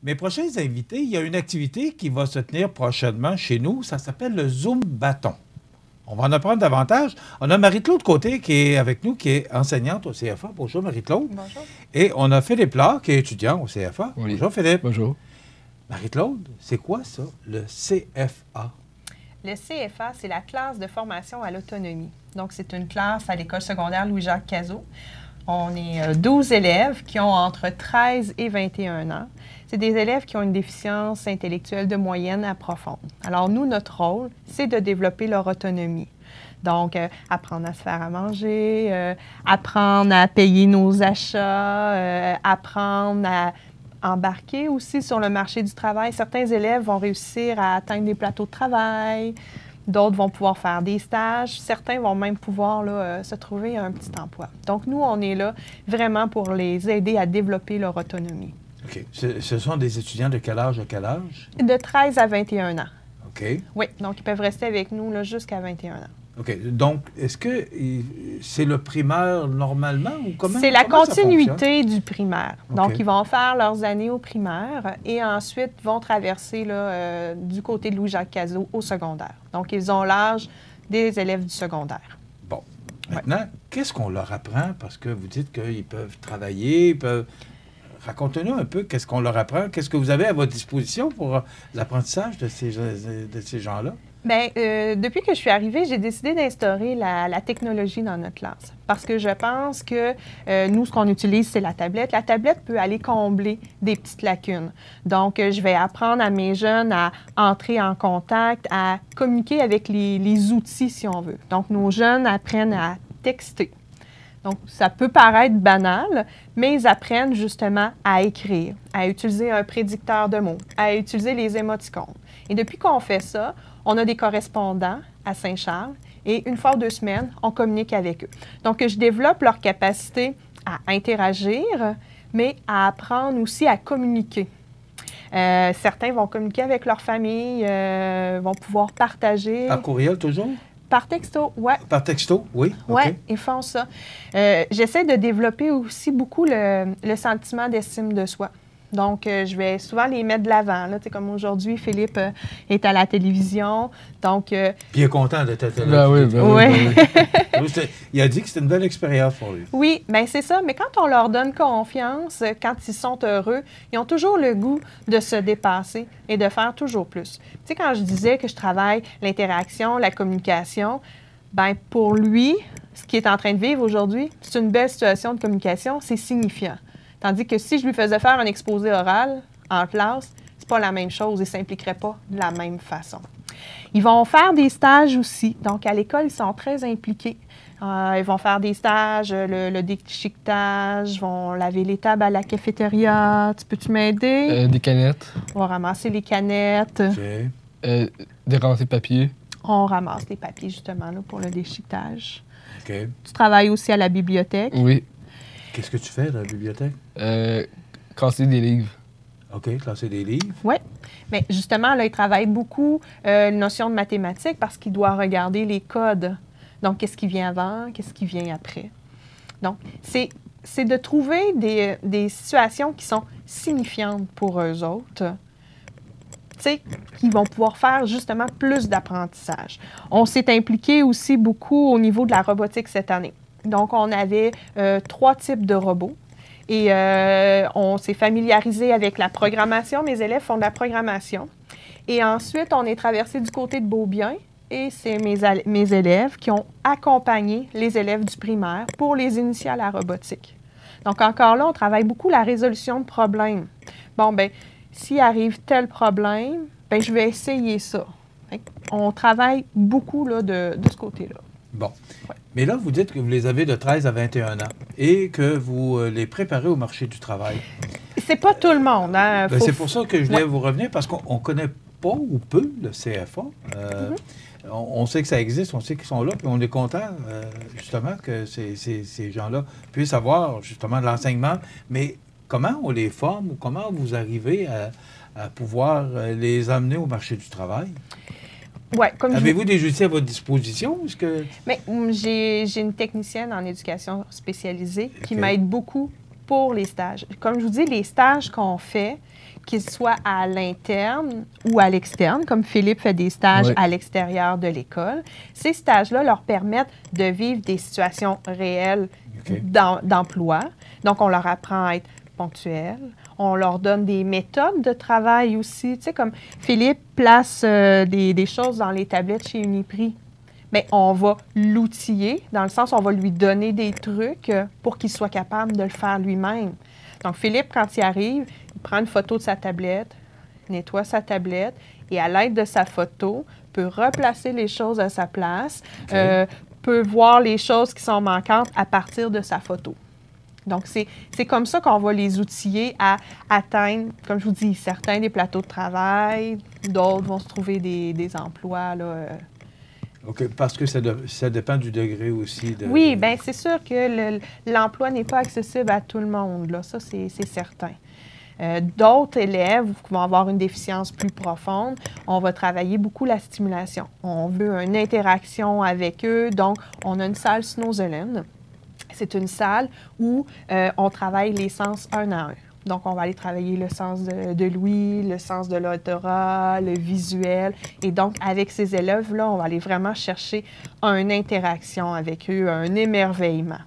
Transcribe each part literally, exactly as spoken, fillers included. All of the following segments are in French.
Mes prochains invités, il y a une activité qui va se tenir prochainement chez nous. Ça s'appelle le Zoom Bâton. On va en apprendre davantage. On a Marie-Claude Côté qui est avec nous, qui est enseignante au C F A. Bonjour Marie-Claude. Bonjour. Et on a Philippe Laure, qui est étudiant au C F A. Oui. Bonjour Philippe. Bonjour. Marie-Claude, c'est quoi ça, le C F A? Le C F A, c'est la classe de formation à l'autonomie. Donc, c'est une classe à l'école secondaire Louis-Jacques Cazot. On est douze élèves qui ont entre treize et vingt et un ans. C'est des élèves qui ont une déficience intellectuelle de moyenne à profonde. Alors, nous, notre rôle, c'est de développer leur autonomie. Donc, euh, apprendre à se faire à manger, euh, apprendre à payer nos achats, euh, apprendre à embarquer aussi sur le marché du travail. Certains élèves vont réussir à atteindre des plateaux de travail, d'autres vont pouvoir faire des stages, certains vont même pouvoir là, euh, se trouver un petit emploi. Donc, nous, on est là vraiment pour les aider à développer leur autonomie. OK. Ce, ce sont des étudiants de quel âge à quel âge? De treize à vingt et un ans. OK. Oui, donc ils peuvent rester avec nous là, jusqu'à vingt et un ans. OK. Donc, est-ce que c'est le primaire normalement ou comment? C'est la comment ça continuité du primaire. Donc, OK. ils vont faire leurs années au primaire et ensuite vont traverser là, euh, du côté de Louis-Jacques Cazot au secondaire. Donc, ils ont l'âge des élèves du secondaire. Bon. Maintenant, ouais. Qu'est-ce qu'on leur apprend? Parce que vous dites qu'ils peuvent travailler, ils peuvent... Racontez-nous un peu qu'est-ce qu'on leur apprend. Qu'est-ce que vous avez à votre disposition pour l'apprentissage de ces, de ces gens-là? Bien, euh, depuis que je suis arrivée, j'ai décidé d'instaurer la, la technologie dans notre classe. Parce que je pense que euh, nous, ce qu'on utilise, c'est la tablette. La tablette peut aller combler des petites lacunes. Donc, euh, je vais apprendre à mes jeunes à entrer en contact, à communiquer avec les, les outils, si on veut. Donc, nos jeunes apprennent à texter. Donc, ça peut paraître banal, mais ils apprennent justement à écrire, à utiliser un prédicteur de mots, à utiliser les émoticônes. Et depuis qu'on fait ça, on a des correspondants à Saint-Charles et une fois ou deux semaines, on communique avec eux. Donc, je développe leur capacité à interagir, mais à apprendre aussi à communiquer. Euh, certains vont communiquer avec leur famille, euh, vont pouvoir partager. Par courriel toujours? Par texto, oui. Par texto, oui. Oui, okay. Ils font ça. Euh, J'essaie de développer aussi beaucoup le, le sentiment d'estime de soi. Donc, euh, je vais souvent les mettre de l'avant. Comme aujourd'hui, Philippe euh, est à la télévision. Donc, euh, Puis il est content d'être à la télévision. Ben oui, ben oui. Ben oui. Il a dit que c'était une belle expérience pour lui. Oui, bien c'est ça. Mais quand on leur donne confiance, quand ils sont heureux, ils ont toujours le goût de se dépasser et de faire toujours plus. Tu sais, quand je disais que je travaille l'interaction, la communication, bien pour lui, ce qu'il est en train de vivre aujourd'hui, c'est une belle situation de communication, c'est signifiant. Tandis que si je lui faisais faire un exposé oral en classe, c'est pas la même chose et ça s'impliquerait pas de la même façon. Ils vont faire des stages aussi. Donc, à l'école, ils sont très impliqués. Euh, ils vont faire des stages, le, le déchiquetage, vont laver les tables à la cafétéria. Tu peux-tu m'aider? Euh, des canettes. On va ramasser les canettes. Okay. Euh, des ramasser de papier. On ramasse les papiers, justement, là, pour le déchiquetage. Okay. Tu travailles aussi à la bibliothèque? Oui. Qu'est-ce que tu fais dans la bibliothèque? Euh, casser des livres. OK, classer des livres. Oui. Mais justement, là, il travaille beaucoup euh, une notion de mathématiques parce qu'il doit regarder les codes. Donc, qu'est-ce qui vient avant, qu'est-ce qui vient après. Donc, c'est, c'est de trouver des, des situations qui sont signifiantes pour eux autres, tu sais, qui vont pouvoir faire justement plus d'apprentissage. On s'est impliqué aussi beaucoup au niveau de la robotique cette année. Donc, on avait euh, trois types de robots. Et euh, on s'est familiarisé avec la programmation. Mes élèves font de la programmation. Et ensuite, on est traversé du côté de Beaubien. Et c'est mes, mes élèves qui ont accompagné les élèves du primaire pour les initier à la robotique. Donc, encore là, on travaille beaucoup la résolution de problèmes. Bon, bien, s'il arrive tel problème, bien, je vais essayer ça. On travaille beaucoup là, de, de ce côté-là. Bon. Ouais. Mais là, vous dites que vous les avez de treize à vingt et un ans et que vous euh, les préparez au marché du travail. C'est pas tout le monde. Hein? Ben, Faut... C'est pour ça que je voulais ouais. vous revenir parce qu'on ne connaît pas ou peu le C F A. Euh, mm-hmm. on, on sait que ça existe, on sait qu'ils sont là, puis on est content euh, justement que ces, ces, ces gens-là puissent avoir justement de l'enseignement. Mais comment on les forme ou comment vous arrivez à, à pouvoir les amener au marché du travail? Ouais, comme Avez-vous je... des outils à votre disposition? Est-ce que... Mais j'ai, j'ai une technicienne en éducation spécialisée qui okay. m'aide beaucoup pour les stages. Comme je vous dis, les stages qu'on fait, qu'ils soient à l'interne ou à l'externe, comme Philippe fait des stages Oui. à l'extérieur de l'école, ces stages-là leur permettent de vivre des situations réelles OK. d'em- d'emploi. Donc, on leur apprend à être ponctuel. On leur donne des méthodes de travail aussi. Tu sais, comme Philippe place euh, des, des choses dans les tablettes chez Uniprix. Bien, on va l'outiller, dans le sens où on va lui donner des trucs euh, pour qu'il soit capable de le faire lui-même. Donc, Philippe, quand il arrive, il prend une photo de sa tablette, nettoie sa tablette et à l'aide de sa photo, peut replacer les choses à sa place, OK. euh, peut voir les choses qui sont manquantes à partir de sa photo. Donc, c'est c'est comme ça qu'on va les outiller à atteindre, comme je vous dis, certains des plateaux de travail, d'autres vont se trouver des, des emplois, là, euh, OK, parce que ça, de- ça dépend du degré aussi de... Oui, de- bien, c'est sûr que le- l'emploi n'est pas accessible à tout le monde, là. Ça, c'est c'est certain. Euh, D'autres élèves qui vont avoir une déficience plus profonde, on va travailler beaucoup la stimulation. On veut une interaction avec eux, donc on a une salle Snowzelen. C'est une salle où euh, on travaille les sens un à un. Donc, on va aller travailler le sens de, de l'ouïe, le sens de l'odorat, le visuel. Et donc, avec ces élèves-là, on va aller vraiment chercher une interaction avec eux, un émerveillement.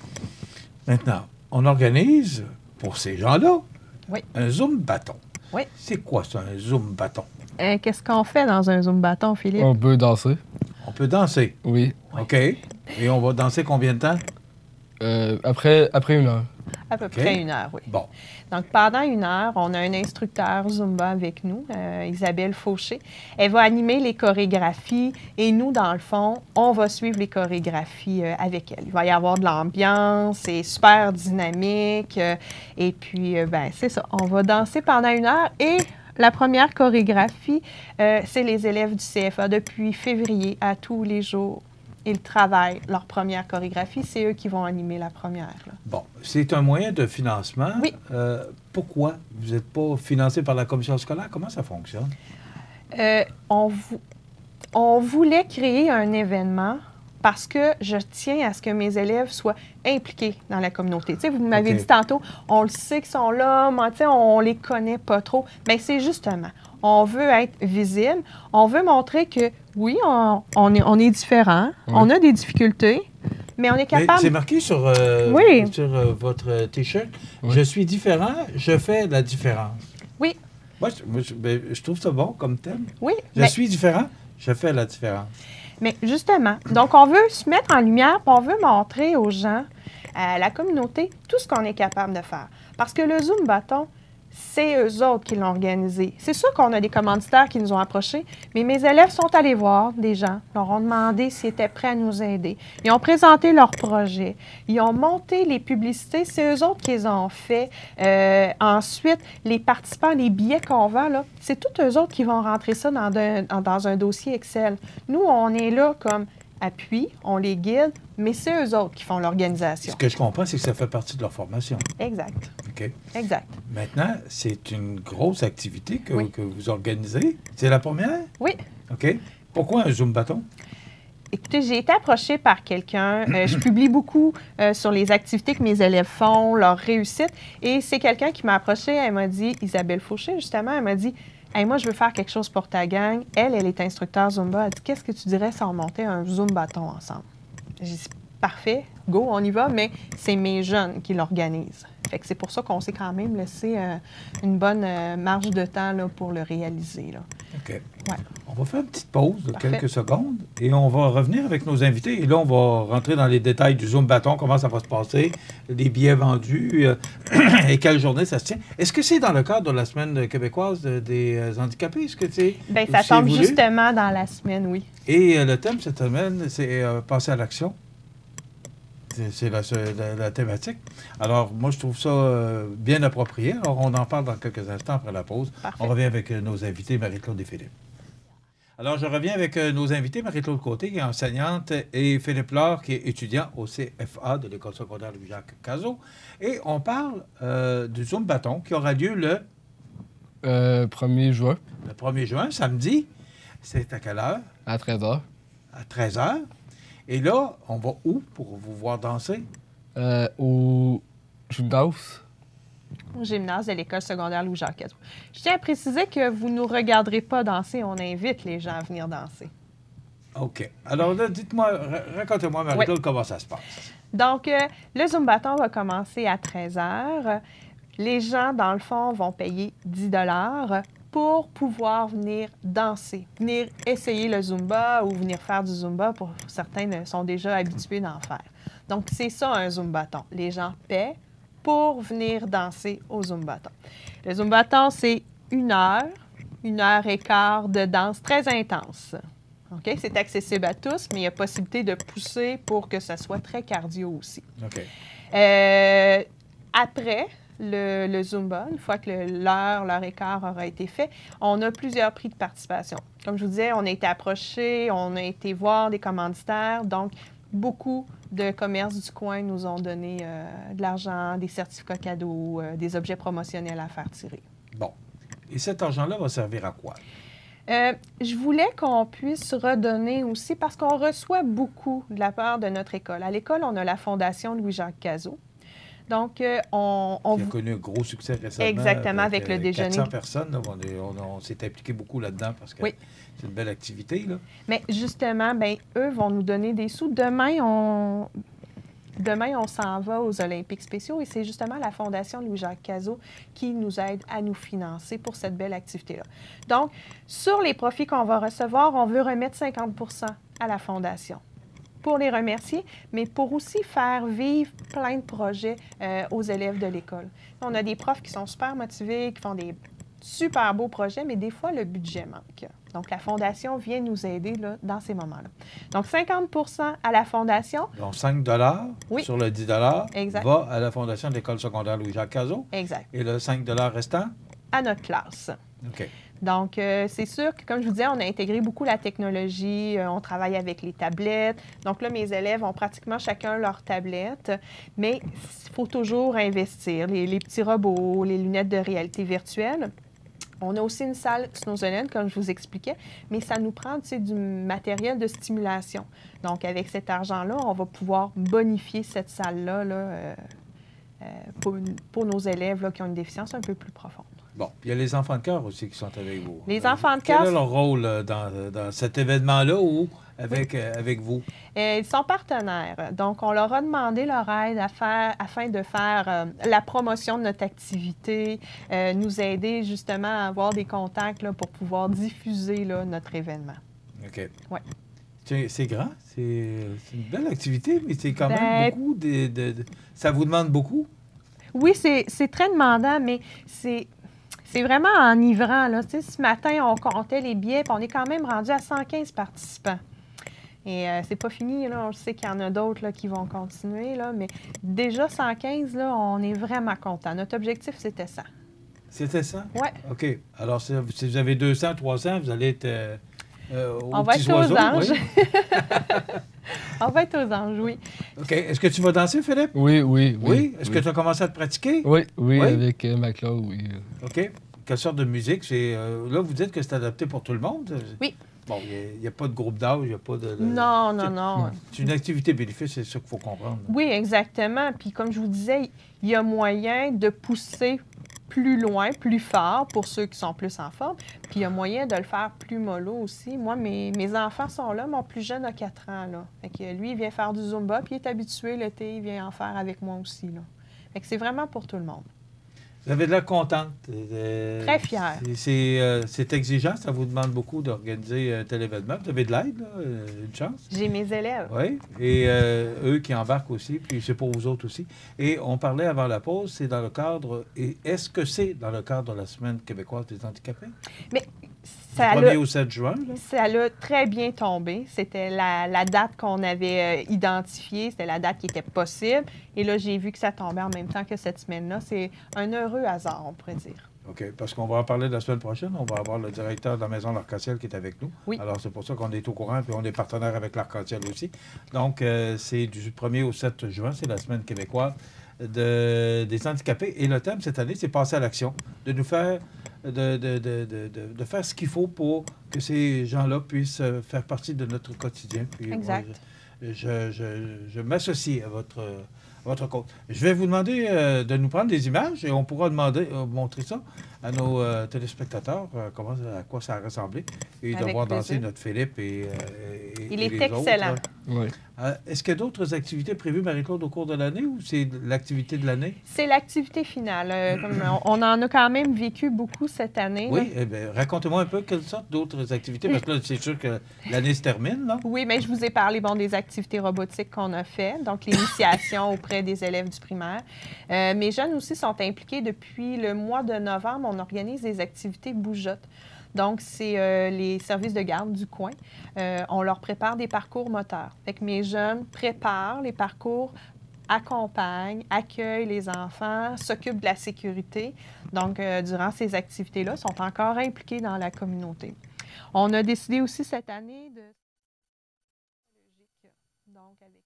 Maintenant, on organise, pour ces gens-là, Oui. un Zoom bâton. Oui. C'est quoi ça, un Zoom bâton? Euh, Qu'est-ce qu'on fait dans un Zoom bâton, Philippe? On peut danser. On peut danser, Oui. OK? Et on va danser combien de temps? Euh, après, après une heure. À peu OK. près une heure, oui. Bon, Donc, pendant une heure, on a un instructeur Zumba avec nous, euh, Isabelle Fauché. Elle va animer les chorégraphies et nous, dans le fond, on va suivre les chorégraphies euh, avec elle. Il va y avoir de l'ambiance, c'est super dynamique. euh, et puis, euh, ben, c'est ça, on va danser pendant une heure et la première chorégraphie, euh, c'est les élèves du C F A depuis février à tous les jours. Ils travaillent leur première chorégraphie. C'est eux qui vont animer la première, là. bon, c'est un moyen de financement. Oui. Euh, pourquoi vous n'êtes pas financé par la commission scolaire? Comment ça fonctionne? Euh, on, vou- on voulait créer un événement parce que je tiens à ce que mes élèves soient impliqués dans la communauté. Tu sais, vous m'avez OK. dit tantôt, on le sait qu'ils sont là, mais tu sais, on les connaît pas trop. Bien, c'est justement, on veut être visible, on veut montrer que, oui, on, on est, on est différent, Oui. on a des difficultés, mais on est Mais capable... c'est marqué sur, euh, Oui. sur euh, votre T-shirt. Oui. Je suis différent, je fais la différence. Oui, Moi, je, moi, je- ben, je trouve ça bon comme thème. oui, Je mais- suis différent, je fais la différence. Mais justement, donc on veut se mettre en lumière, puis on veut montrer aux gens, à la communauté, tout ce qu'on est capable de faire. Parce que le Zoom Bâton, c'est eux autres qui l'ont organisé. C'est sûr qu'on a des commanditaires qui nous ont approchés, mais mes élèves sont allés voir des gens, leur ont demandé s'ils étaient prêts à nous aider. Ils ont présenté leur projet. Ils ont monté les publicités. C'est eux autres qui les ont fait. Euh, ensuite, les participants, les billets qu'on vend, là, c'est tous eux autres qui vont rentrer ça dans un, dans un dossier Excel. Nous, on est là comme appui, on les guide, mais c'est eux autres qui font l'organisation. Ce que je comprends, c'est que ça fait partie de leur formation. Exact, OK? exact. Maintenant, c'est une grosse activité que, Oui. que vous organisez. C'est la première? Oui. OK? Pourquoi un Zoom bâton? Écoutez, j'ai été approchée par quelqu'un. euh, je publie beaucoup euh, sur les activités que mes élèves font, leur réussite. Et c'est quelqu'un qui m'a approchée. Elle m'a dit, Isabelle Fauché, justement, elle m'a dit, hey, moi, je veux faire quelque chose pour ta gang. Elle, elle est instructeur Zumba. Elle dit, qu'est-ce que tu dirais si on montait un Zoom bâton ensemble? J'ai dit, parfait, go, on y va, mais c'est mes jeunes qui l'organisent. Fait que c'est pour ça qu'on s'est quand même laissé euh, une bonne euh, marge de temps là, pour le réaliser, là. OK. Ouais. On va faire une petite pause de Parfait. quelques secondes et on va revenir avec nos invités. Et là, on va rentrer dans les détails du Zoom bâton, comment ça va se passer, les billets vendus euh, et quelle journée ça se tient. Est-ce que c'est dans le cadre de la Semaine québécoise de- des euh, handicapés? Est-ce que c'est Bien, ça c'est tombe voulu? justement dans la semaine, oui. Et euh, le thème cette semaine, c'est euh, passer à l'action. C'est- C'est la, la- la thématique. Alors, moi, je trouve ça euh, bien approprié. Alors, on en parle dans quelques instants après la pause. Parfait. On revient avec euh, nos invités, Marie-Claude et Philippe. Alors, je reviens avec euh, nos invités, Marie-Claude Côté, qui est enseignante, et Philippe Laure, qui est étudiant au C F A de l'École secondaire Louis-Jacques Cazot. Et on parle euh, du Zoom Bâton qui aura lieu le, Euh, premier juin le premier juin, samedi. C'est à quelle heure? à treize heures. À treize heures. Et là, on va où pour vous voir danser? Euh, au Gymnase. Au gymnase de l'école secondaire Louis-Jacques Cazot. Je tiens à préciser que vous ne nous regarderez pas danser, on invite les gens à venir danser. OK. Alors là, dites-moi, ra- racontez-moi, Marie-Claude, comment ça se passe. Donc, euh, le Zumbathon va commencer à treize heures. Les gens, dans le fond, vont payer dix dollars pour pouvoir venir danser, venir essayer le Zumba ou venir faire du Zumba. Pour certains sont déjà habitués d'en faire. Donc, c'est ça un Zumbathon. Les gens paient pour venir danser au Zumbathon. Le Zumbathon, c'est une heure, une heure et quart de danse très intense. OK? C'est accessible à tous, mais il y a possibilité de pousser pour que ça soit très cardio aussi. OK. Euh, après le, le Zumba, une fois que le- l'heure, l'heure et quart aura été fait, on a plusieurs prix de participation. Comme je vous disais, on a été approchés, on a été voir des commanditaires, donc beaucoup de commerces du coin nous ont donné euh, de l'argent, des certificats cadeaux, euh, des objets promotionnels à faire tirer. Bon. Et cet argent-là va servir à quoi? Euh, je voulais qu'on puisse redonner aussi, parce qu'on reçoit beaucoup de la part de notre école. À l'école, on a la Fondation Louis-Jacques Cazot. Donc, euh, on... on Qui a connu un gros succès récemment. Exactement, avec le euh, déjeuner. quatre cents personnes, là, on, est- on- on s'est impliqué beaucoup là-dedans parce que Oui. c'est une belle activité, là. Mais justement, ben, eux vont nous donner des sous. Demain, on... Demain, on s'en va aux Olympiques spéciaux et c'est justement la Fondation Louis-Jacques Cazot qui nous aide à nous financer pour cette belle activité-là. Donc, sur les profits qu'on va recevoir, on veut remettre cinquante pour cent à la Fondation pour les remercier, mais pour aussi faire vivre plein de projets euh, aux élèves de l'école. On a des profs qui sont super motivés, qui font des super beaux projets, mais des fois, le budget manque. Donc, la Fondation vient nous aider là, dans ces moments-là. Donc, cinquante pour cent à la Fondation. Donc, cinq dollars Oui. sur le dix dollars Exact. va à la Fondation de l'École secondaire Louis-Jacques Cazot. Exact. Et le cinq dollars restant? À notre classe. OK. Donc, euh, c'est sûr que, comme je vous disais, on a intégré beaucoup la technologie, euh, on travaille avec les tablettes. Donc là, mes élèves ont pratiquement chacun leur tablette, mais il faut toujours investir. Les, les petits robots, les lunettes de réalité virtuelle. On a aussi une salle snowzone, comme je vous expliquais, mais ça nous prend, tu sais, du matériel de stimulation. Donc, avec cet argent-là, on va pouvoir bonifier cette salle-là là, euh, euh, pour, pour nos élèves là, qui ont une déficience un peu plus profonde. Bon, il y a les enfants de cœur aussi qui sont avec vous. Les Euh, enfants de Quel cœur- est leur rôle euh, dans, dans cet événement-là ou avec, euh, avec vous? Euh, ils sont partenaires. Donc, on leur a demandé leur aide à faire, afin de faire euh, la promotion de notre activité, euh, nous aider justement à avoir des contacts là, pour pouvoir diffuser là, notre événement. OK. Ouais. C'est c'est grand, c'est c'est une belle activité, mais c'est quand Ben- même beaucoup de, de- de- Ça vous demande beaucoup? Oui, c'est c'est très demandant, mais c'est c'est vraiment enivrant. Là. Tu sais, ce matin, on comptait les billets, puis on est quand même rendu à cent quinze participants. Et euh, c'est pas fini, là. On sait qu'il y en a d'autres là, qui vont continuer, là, mais déjà cent quinze, là, on est vraiment content. Notre objectif, c'était ça. C'était ça? Ouais. OK. Alors, si si vous avez deux cents, trois cents, vous allez être euh, euh, aux On va petits être aux oiseaux, anges. oui. On va être aux anges, oui. OK. Est-ce que tu vas danser, Philippe? Oui, oui, oui. Oui. Est-ce que tu as commencé à te pratiquer? Oui, oui, Oui? avec euh, ma classe, oui. OK. Quelle sorte de musique? C'est, euh, là, vous dites que c'est adapté pour tout le monde? Oui. Bon, il n'y a, a pas de groupe d'âge, il n'y a pas de... de- Non, non, c'est- non. C'est une activité bénéfice, c'est ça qu'il faut comprendre. Oui, exactement. Puis comme je vous disais, il y a moyen de pousser plus loin, plus fort pour ceux qui sont plus en forme. Puis il y a moyen de le faire plus mollo aussi. Moi, mes, mes enfants sont là. Mon plus jeune a quatre ans. Là. Fait que lui, il vient faire du Zumba, puis il est habitué l'été, il vient en faire avec moi aussi. Là. Fait que c'est vraiment pour tout le monde. Vous avez de l'air contente. Euh, Très fière. c'est- C'est euh, c'est exigeant, ça vous demande beaucoup d'organiser un tel événement. Vous avez de l'aide, là, euh, une chance. J'ai mes élèves. Oui, et euh, eux qui embarquent aussi, puis c'est pour vous autres aussi. Et on parlait avant la pause, c'est dans le cadre, et est-ce que c'est dans le cadre de la Semaine québécoise des handicapés? Mais Du ça premier l'a- au sept juin, là? Ça l'a très bien tombé. C'était la, la date qu'on avait euh, identifiée. C'était la date qui était possible. Et là, j'ai vu que ça tombait en même temps que cette semaine-là. C'est un heureux hasard, on pourrait dire. OK, parce qu'on va en parler la semaine prochaine. On va avoir le directeur de la Maison de l'Arc-en-Ciel qui est avec nous. Oui. Alors, c'est pour ça qu'on est au courant, puis on est partenaire avec l'Arc-en-Ciel aussi. Donc, euh, c'est du premier au sept juin, c'est la Semaine québécoise de- des handicapés. Et le thème cette année, c'est passer à l'action, de nous faire, de, de, de, de, de- de faire ce qu'il faut pour que ces gens-là puissent euh, faire partie de notre quotidien. Puis, Exact. moi, je je, je- je m'associe à votre, votre compte. Je vais vous demander euh, de nous prendre des images et on pourra demander, euh, montrer ça à nos euh, téléspectateurs, euh, comment, à quoi ça a ressemblé. Et de Avec voir danser plaisir. notre Philippe et, euh, et- Il et est les autres, excellent. là. Oui. Euh, Est-ce qu'il y a d'autres activités prévues, Marie-Claude, au cours de l'année ou c'est l'activité de l'année? C'est l'activité finale. Euh, comme on, on en a quand même vécu beaucoup cette année. Oui, là. eh bien, racontez-moi un peu quelles sortes d'autres activités, parce que là, c'est sûr que l'année se termine, là. Oui, mais je vous ai parlé bon, des activités robotiques qu'on a fait, donc l'initiation auprès des élèves du primaire. Euh, mes jeunes aussi sont impliqués depuis le mois de novembre. On organise des activités bougeottes. Donc, c'est euh, les services de garde du coin. Euh, on leur prépare des parcours moteurs. Fait que mes jeunes préparent les parcours, accompagnent, accueillent les enfants, s'occupent de la sécurité. Donc, euh, durant ces activités-là, ils sont encore impliqués dans la communauté. On a décidé aussi cette année de donc avec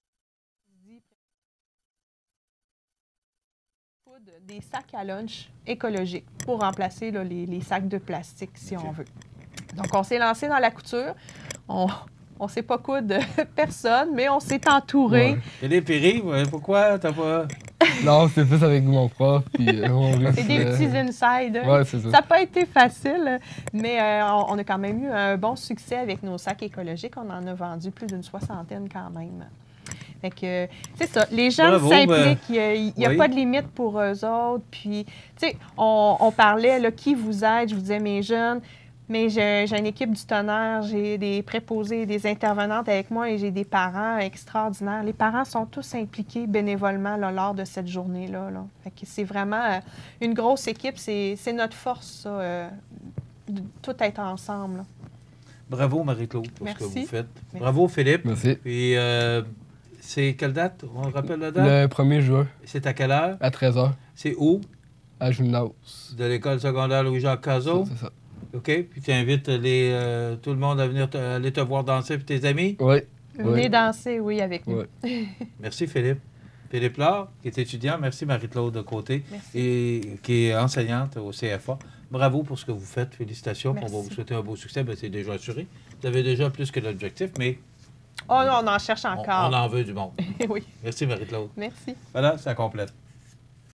des sacs à lunch écologiques pour remplacer là, les, les sacs de plastique, si OK. on veut. Donc, on s'est lancé dans la couture. On ne sait pas coudre personne, mais on s'est entouré. Ouais. Philippe, Pierre, ouais, pourquoi t'as pas... Non, c'était plus avec mon prof. Puis, euh, mon C'est des euh, petits insides. Ouais, c'est ça. Ça n'a pas été facile, mais euh, on, on a quand même eu un bon succès avec nos sacs écologiques. On en a vendu plus d'une soixantaine quand même. Fait que, c'est ça. Les gens Bravo, s'impliquent. Il n'y a, oui. pas de limite pour eux autres. Puis, tu sais, on, on parlait, là, qui vous aide? Je vous disais, mes jeunes. Mais j'ai j'ai une équipe du tonnerre, j'ai des préposés, des intervenantes avec moi et j'ai des parents extraordinaires. Les parents sont tous impliqués bénévolement là, lors de cette journée-là. Là. Fait que c'est vraiment euh, une grosse équipe. C'est c'est notre force, ça, euh, de tout être ensemble. Là. Bravo, Marie-Claude, pour ce que Merci. vous faites. Merci. Bravo, Philippe. Merci. Puis, euh, c'est quelle date? On rappelle la date? Le premier juin, C'est à quelle heure? à treize heures, C'est où? à Gymnase. De l'école secondaire Louis-Jacques Cazot? C'est ça. OK. Puis tu invites les, euh, tout le monde à venir te- aller te voir danser, puis tes amis? Oui. Venez Oui. danser, oui, avec nous. Oui. Merci, Philippe. Philippe Laure, qui est étudiant. Merci, Marie-Claude de Côté, Merci. et qui est enseignante au C F A. Bravo pour ce que vous faites. Félicitations. Merci. On va vous souhaiter un beau succès. Ben, c'est déjà assuré. Vous avez déjà plus que l'objectif, mais Oh non, on en cherche on, encore. on en veut du monde. oui, Merci, Marie-Claude. merci. Voilà, ça complète.